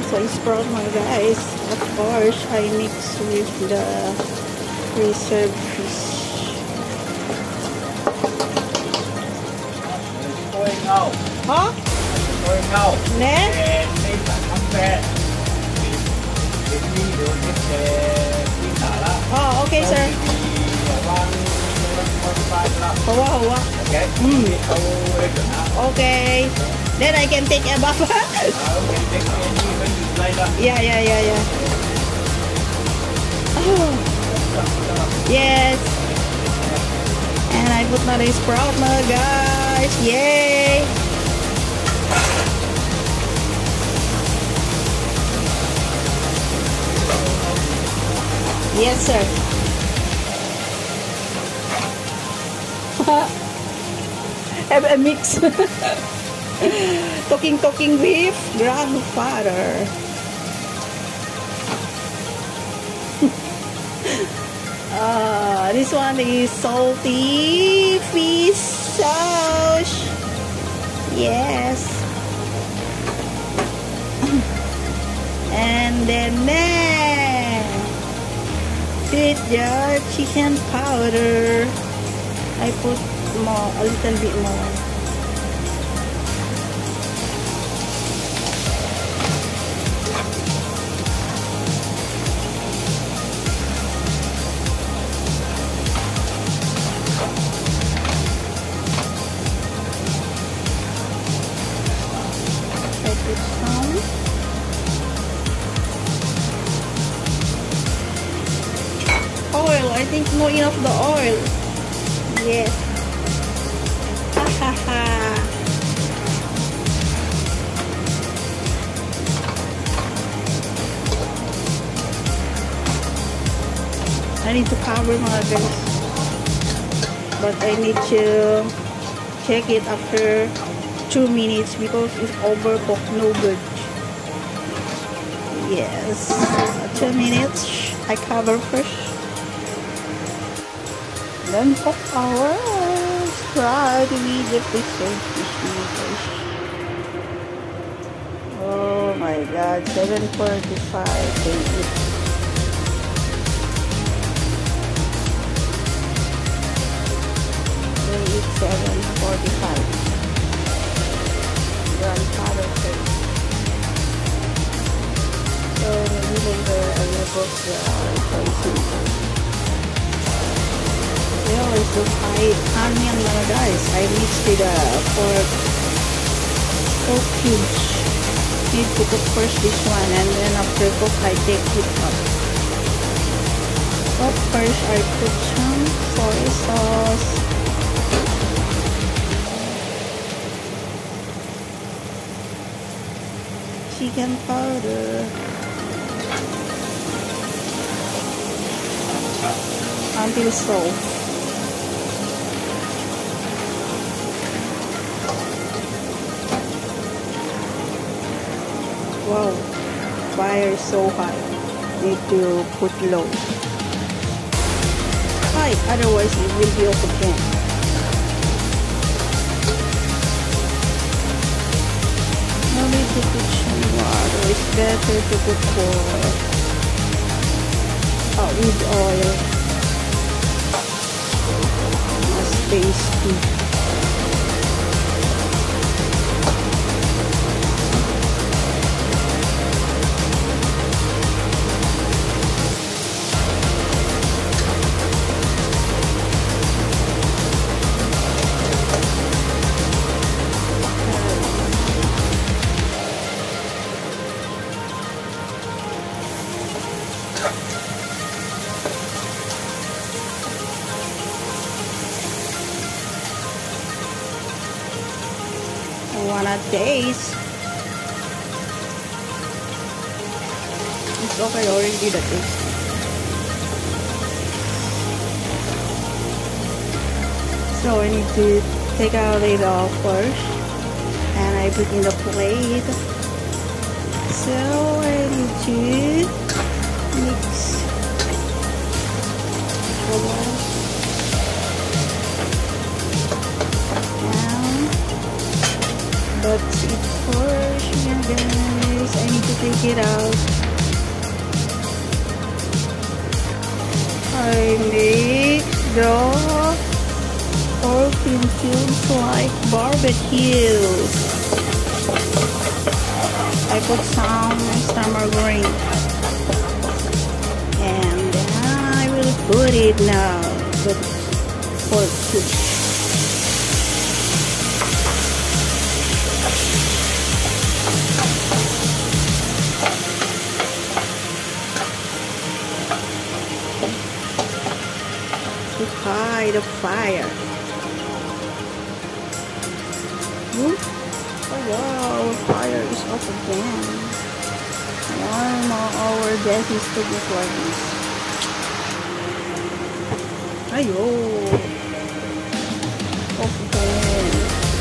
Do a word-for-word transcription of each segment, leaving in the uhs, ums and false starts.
So sprout mga guys. Of course, I mix with the preserved fish. Going out. Huh? Going out. Then? And later come back. If we don't get the pizza lah. Oh, okay, sir. Around forty-five lah. Hawa, hawa. Okay. Mm. So, okay. Then I can take a buffer. uh, okay, take any when you fly lah. Yeah, yeah, yeah, yeah. Oh. Yes. And I put na rin sprout mga guys. Yay! Yes, sir. Have a mix. Talking, talking with grandfather. uh, this one is salty fish sauce. Yes. And then next, with the chicken powder, I put more, a little bit more. I put some. Oil, I think not enough the oil. Yes. Ha ha ha. I need to cover my guys, but I need to check it after two minutes because it's overcooked, no good. Yes, two minutes. I cover first. Then pop our fried with the preserved fish noodles. Oh my god, seven forty-five. Can eat. Can eat seven forty-five. Grandfather said. So maybe later I will book the pricing. I always do fried onion mga guys. I mixed with the pork, pork cubes. Need to cook first this one and then after cook I take it up. But first I put some soy sauce. Chicken powder. Until soft. Wow, fire is so high. Need to put low. High, otherwise it will be off again. No need to put some water. It's better to put for uh, with oil. It's tasty. Wanna taste? It's okay, already the taste. So I need to take out it off first, and I put in the plate. So I need to mix. Down. That's it for here guys. guys. I need to take it out. I make the pork in cubes like barbecue. I put some summer green. And then I will put it now. The pork cubes. To hide the fire. Ooh. Oh wow, the fire is up again. Why not our daddies to look like this? Ayo. Up again.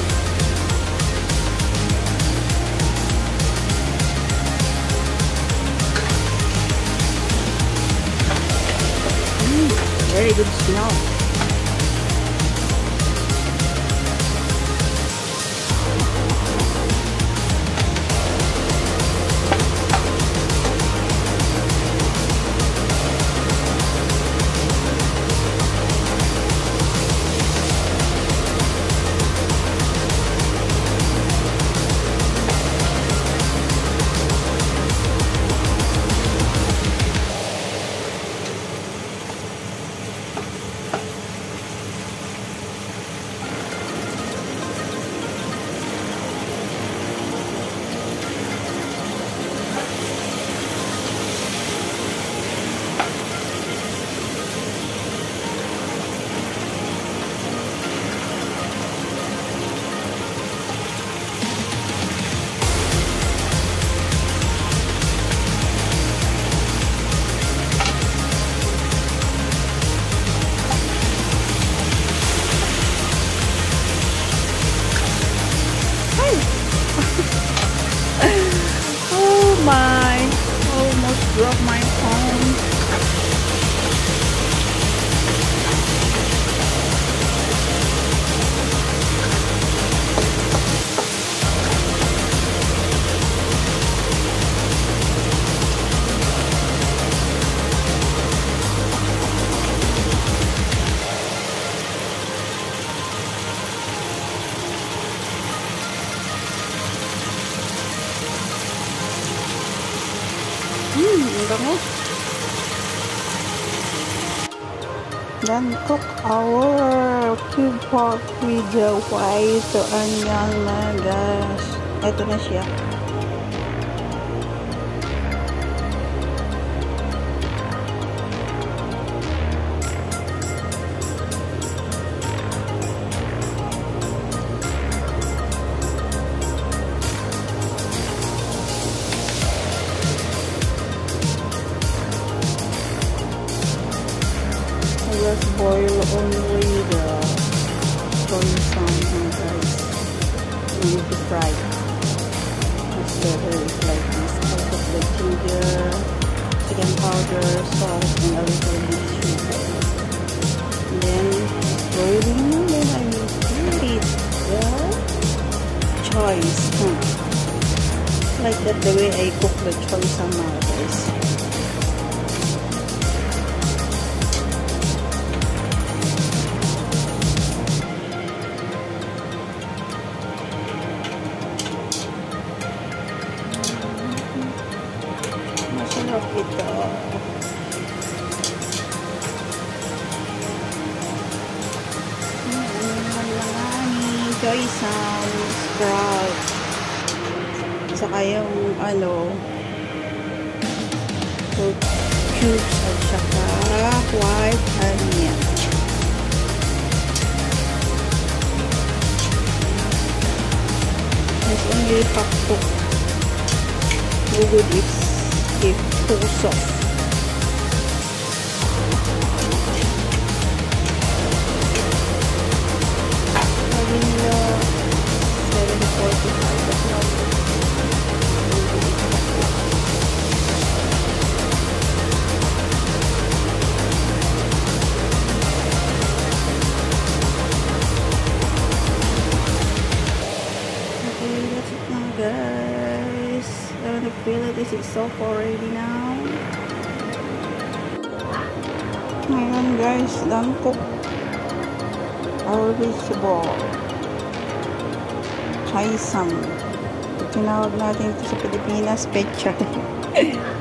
Mm, very good smell. Oh my, almost broke my phone. Hmm, ang bango. Then cook our cube pork with the white onion na guys. Ito na siya. Just boil only the soy sauce and guys. You need to fry. It's better it's like this. I put the ginger, chicken powder, salt, and a little bit sugar. And then boiling, then I will put it the choice. Hmm. Like that the way I cook the choice sama guys. Masarap ito. Malangani, joy sound, sprout. Saka yung ano, pork cubes at saka white onion. It's only half cooked. No good if if too soft. Sabi nila seven forty-five but not. Okay, that's it now guys. I'm gonna because it's so already now. Ayan guys, done cook our vegetable. Chaisang. Tinawag natin ito sa Pilipinas, pechay.